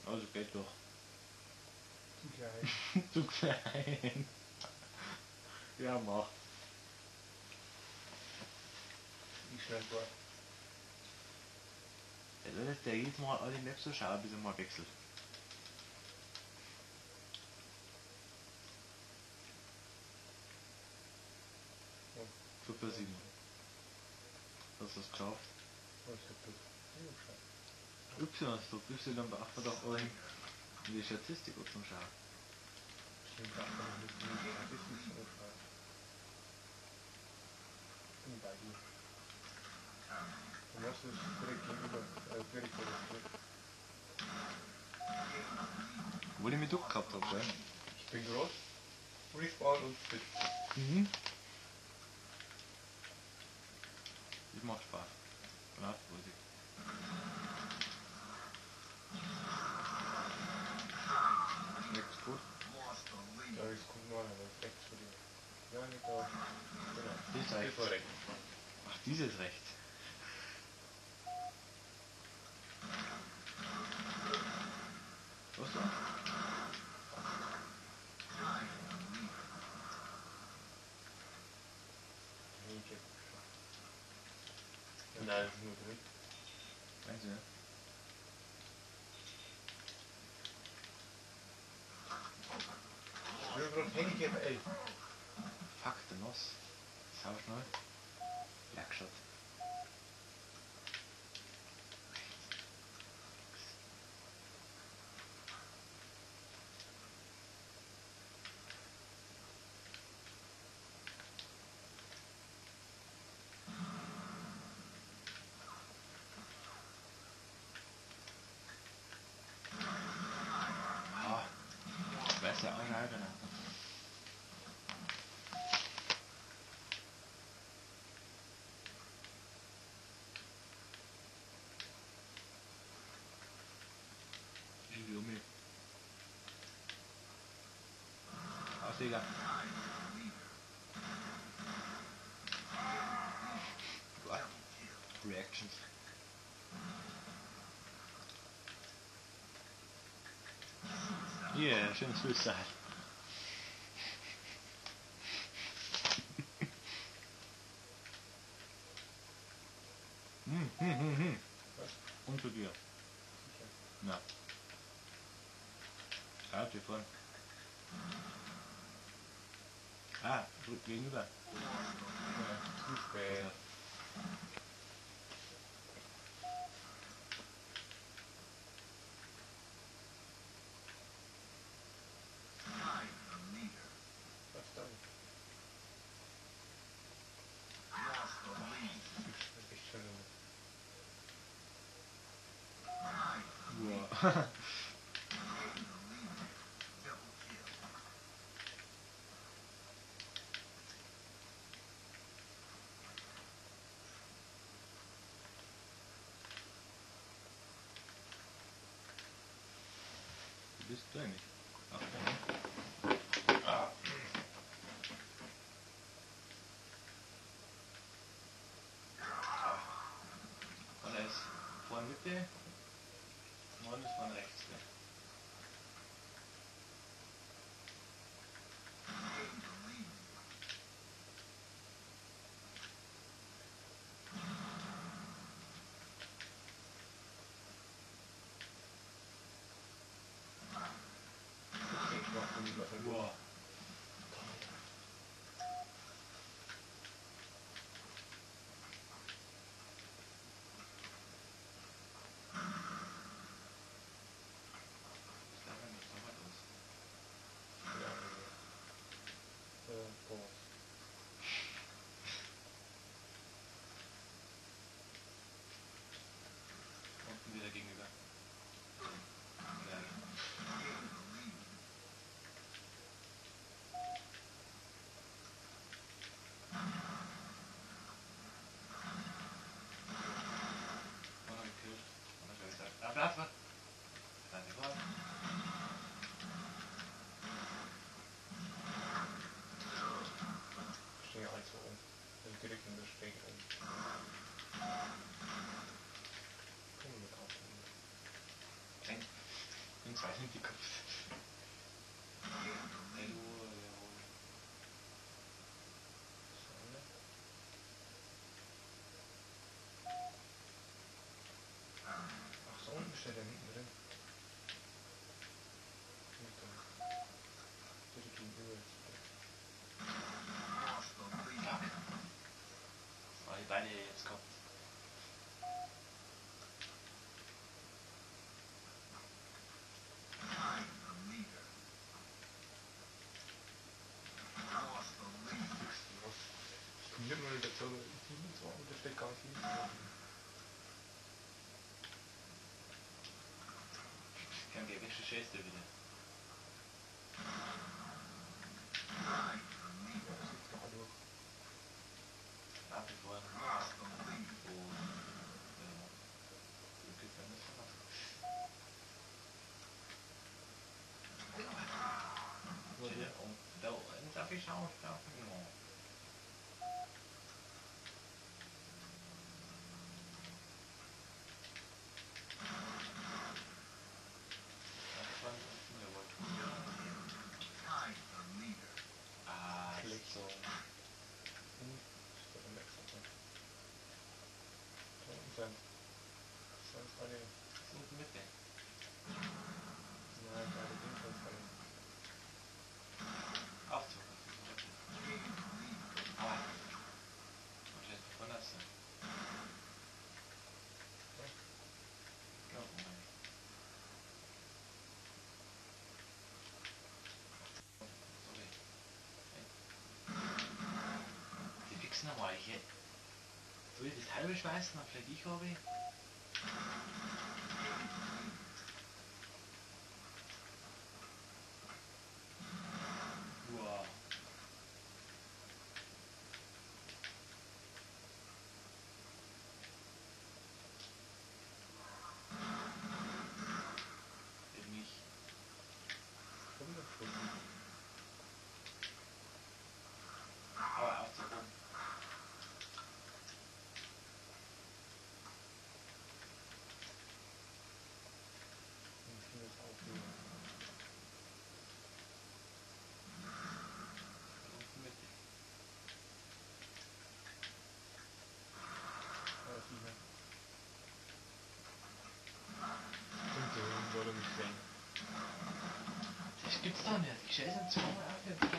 Also geht doch. Zu klein. Zu klein. Ja, mach. Wie schnell war. Ja, dann ist der jedes Mal alle Maps so schauen, bis er mal wechselt. Ja. Super Simon. Hast du es geschafft? Was hat das? Y hast du, Y beachtet doch allen in die Statistik zum Schauen. Stimmt, da kann man nicht die Statistik so schreiben. Bin bei dir. Du machst es direkt gegenüber, direkt vor der Tür. Obwohl ich mich doch gehabt habe, gell? Ich bin groß, respawn und fit. Mhm. Das macht Spaß. Ja, Vorsicht. Schmeckt's gut? Ja, jetzt gucken wir mal, was rechts von dir. Ja, nicht da. Genau. Das ist rechts. Das war rechts. Ach, dieses rechts. Was da? Nee, ich hab schon. Nein, das ist nur drin. Meinst du, ja? Ich will gerade Handicap 11. Fuck, der Nuss. Sau schnell. Blackshot. Ah, weiß ja auch nicht, ne? Ich will um mich. Ausleger. What? Reactions. Yeah, schönes Suicide. Und zu dir. Sicher. Na. Ah, dir vorne. Ah, drück gegenüber. Ja, zu spät. Ja. Was dann? Das ist schon Wow. Du bist du eigentlich? Ach, Ah. und er ist vorne Mitte, vorne ist vorne rechts. Ja. Ich mach nicht was an. Wow. Was darf man das dauert aus? Ja, Boss. Unten wieder gegenüber. Ja. In zwei sind die Kopf. Ach, so unten steht er hinten drin. Bitte gegenüber jetzt. Oh, die beide jetzt gehabt. Ich komme nicht mal dazu, ich bin so, und der steht gar nicht hinten. Kein gewisser Scheiße wieder. Ja, das sieht gar durch. Nach wie vor. Und wirklich dann ist was. Und da darf ich schauen, genau. Schlecht. So. Das ist der nächste Tag. Da unten sind. Sonst alle. So Mitte. Nein, beide Dinge sonst alle. Aufzug. Ah. Okay, wunderst du. Ja, Moment. Sorry. Die fixen nochmal hier. Soll ich das halbe schweißen, dann vielleicht ich habe? Wow. Eben nicht. Komm doch schon. Aber Aufzug oben. Ich finde das auch wieder. Unten Mitte. Ja, sicher. Stimmt, da oben soll er mich sehen. Das gibt's doch nicht. Die Scheiße haben zweimal aufgehört.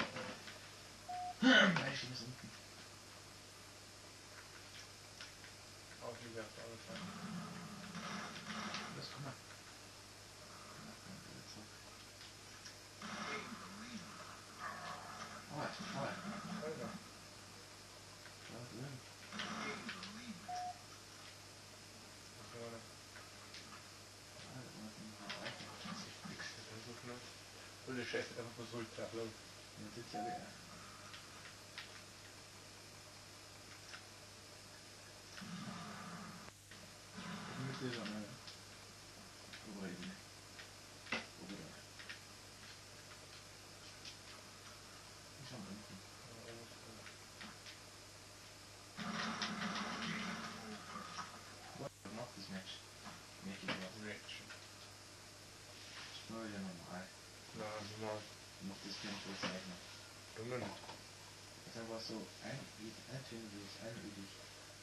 Nein, ich muss unten. Auflieger auf alle Fälle. Das kann man. Oh, ist voll. Alter. Da drin. Da vorne. Das ist nix, das ist so schnell. Und der Chef ist einfach so ultra lang. Jetzt sitzt ja wieder. Mitte ist am Oberebene. Oberebene. Ich am unten. Was macht das Match? Mir geht was. Reaction. Das ist nur wieder normal. Na, normal. Ich mach das Kind so zeichnen. Dummen. Das ist einfach so eintönig, einödig.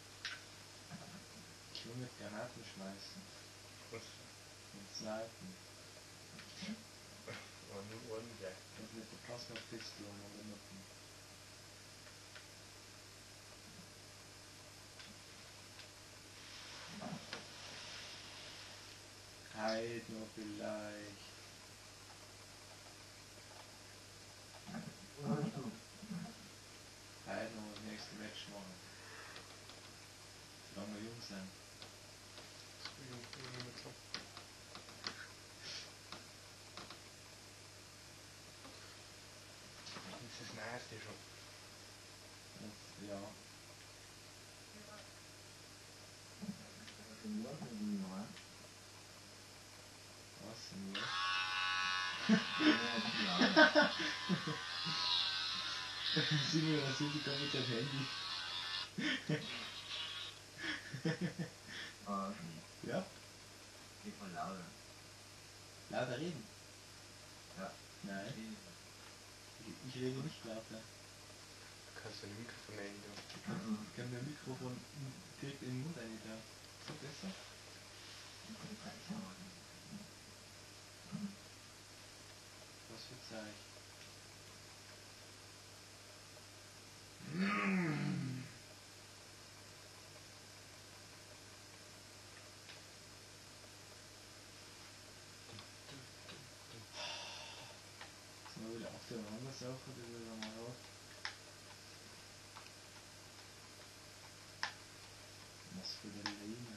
Ich will mit Granaten schmeißen. Was? Mit Snipen. War nur ordentlich. Und mit der Plasmapistole und den Nutten. Halt nur vielleicht. Halt nur das nächste Match machen. Solange wir jung sind. Das ist nice, die schon. Und, ja. Was denn nur? Simon, was sind die da mit dem Handy? Ja? Geht mal lauter. Ja, da reden. Ja. Nein, ich rede nicht lauter. Kannst du ein Mikrofon nehmen, du? Ich kann mir ein Mikrofon direkt in den Mund eingetan. So besser? Was für Zeug? Jetzt mal wieder aufeinander saufen, das ist mal raus. Was für der Lehne.